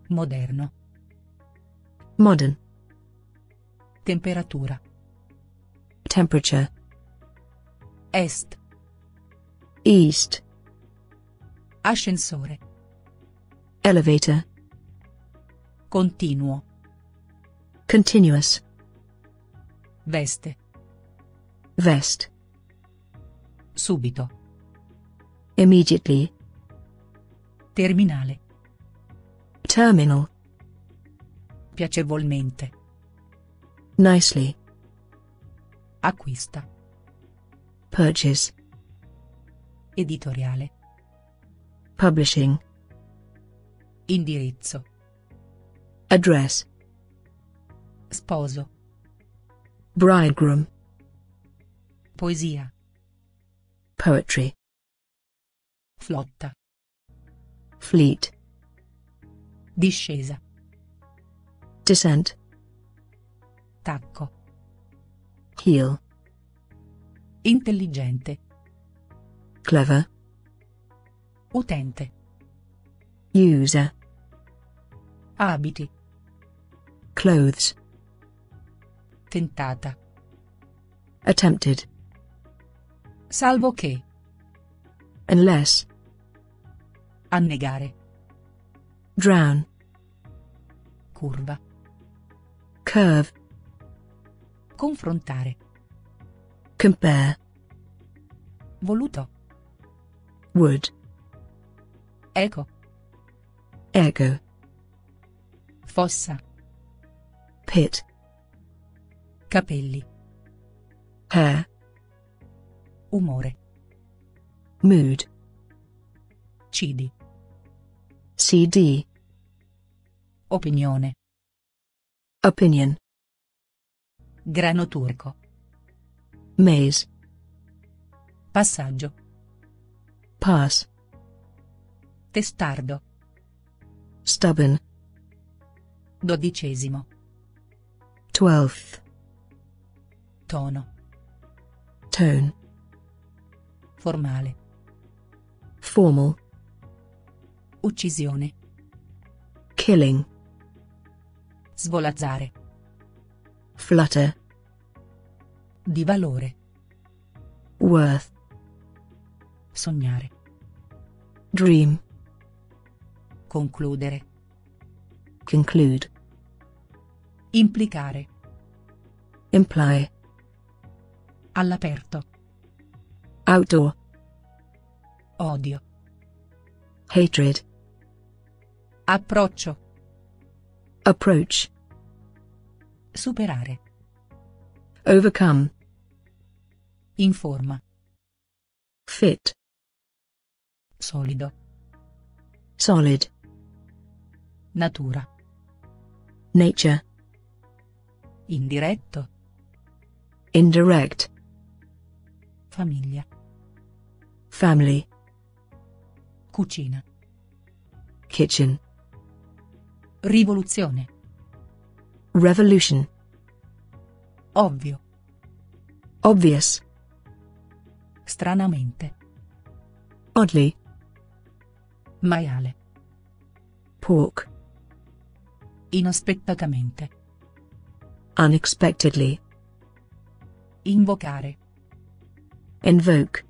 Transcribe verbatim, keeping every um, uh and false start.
Moderno. Modern. Temperatura. Temperature. Est. East. Ascensore. Elevator. Continuo. Continuous. Veste. Vest. Subito. Immediately. Terminale. Terminal. Piacevolmente. Nicely. Acquista. Purchase. Editoriale. Publishing. Indirizzo. Address. Sposo. Bridegroom. Poesia. Poetry. Flotta. Fleet. Discesa. Descent. Tacco. Heel. Intelligente. Clever. Utente. User. Abiti. Clothes. Tentata. Attempted. Salvo che. Unless. Annegare. Drown. Curva. Curve. Confrontare. Compare. Voluto. Would. Eco. Echo. Fossa. Pit. Capelli. Hair. Umore. Mood. C D. C D. Opinione. Opinion. Grano turco. Maize. Passaggio. Pass. Testardo. Stubborn. Dodicesimo. Twelfth. Tono. Tone. Formale. Formal. Uccisione. Killing. Svolazzare. Flutter. Di valore. Worth. Sognare. Dream. Concludere. Conclude. Implicare. Imply. All'aperto. Outdoor. Odio. Hatred. Approccio. Approach. Superare. Overcome. Informa. Fit. Solido. Solid. Natura. Nature. Indiretto. Indirect. Famiglia. Family. Cucina. Kitchen. Rivoluzione. Revolution. Ovvio. Obvious. Stranamente. Oddly. Maiale. Pork. Inaspettatamente. Unexpectedly. Invocare. Invoke.